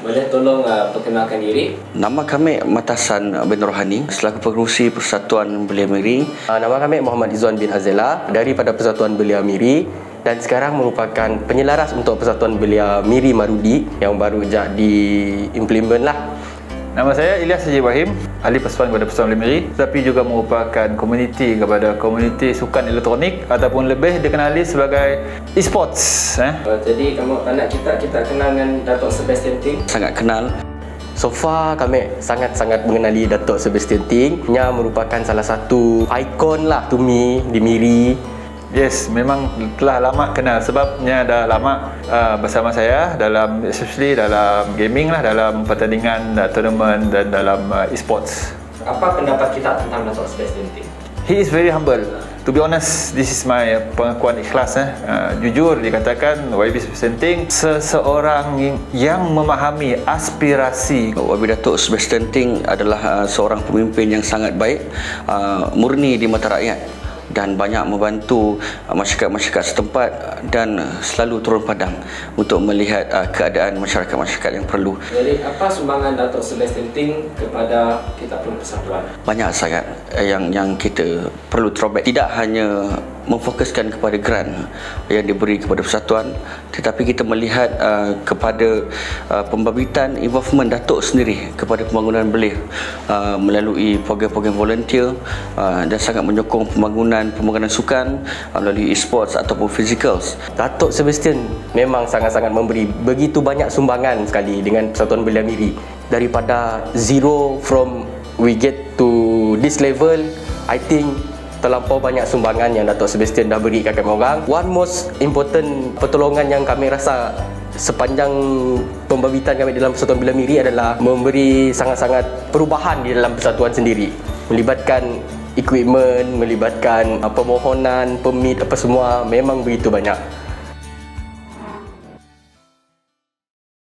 Boleh tolong perkenalkan diri? Nama kami Matasan bin Rohani, selaku pengerusi Persatuan Belia Miri. Nama kami Muhammad Izzuan bin Azela daripada Persatuan Belia Miri dan sekarang merupakan penyelaras untuk Persatuan Belia Miri Marudi yang baru je diimplement lah. Nama saya Ilyas Haji Ibrahim, ahli persatuan kepada Persatuan Belia Miri, tapi juga merupakan komuniti kepada komuniti sukan elektronik ataupun lebih dikenali sebagai e-sports. Jadi kamu anak kita kenal dengan Datuk Sebastian Ting? Sangat kenal. So far kami sangat-sangat mengenali Datuk Sebastian Ting. Dia merupakan salah satu ikon lah to me di Miri. Yes, memang telah lama kenal sebabnya dah lama bersama saya dalam, especially dalam gaming lah, dalam pertandingan, tournament dan dalam e-sports. Apa pendapat kita tentang Datuk Sebastian Ting? He is very humble. To be honest, this is my pengakuan ikhlas. Jujur dikatakan, YB Sebastian Ting seseorang yang memahami aspirasi. YB Datuk Sebastian Ting adalah seorang pemimpin yang sangat baik, murni di mata rakyat dan banyak membantu masyarakat-masyarakat setempat dan selalu turun padang untuk melihat keadaan masyarakat-masyarakat yang perlu. Jadi apa sumbangan Datuk Sebastian Ting kepada kita persatuan? Banyak sangat yang kita perlu throwback. Tidak hanya memfokuskan kepada grant yang diberi kepada persatuan, tetapi kita melihat kepada pembabitan involvement Datuk sendiri kepada pembangunan belia melalui program-program volunteer dan sangat menyokong pembangunan sukan melalui e-sports ataupun physicals. Datuk Sebastian memang sangat-sangat memberi begitu banyak sumbangan sekali dengan Persatuan Belia Miri. Daripada zero from we get to this level, I think terlampau banyak sumbangan yang Datuk Sebastian dah beri kat kami orang. One most important pertolongan yang kami rasa sepanjang pembabitan kami dalam Persatuan Belia Miri adalah memberi sangat-sangat perubahan di dalam persatuan sendiri. Melibatkan equipment, melibatkan permohonan, permit, apa semua memang begitu banyak.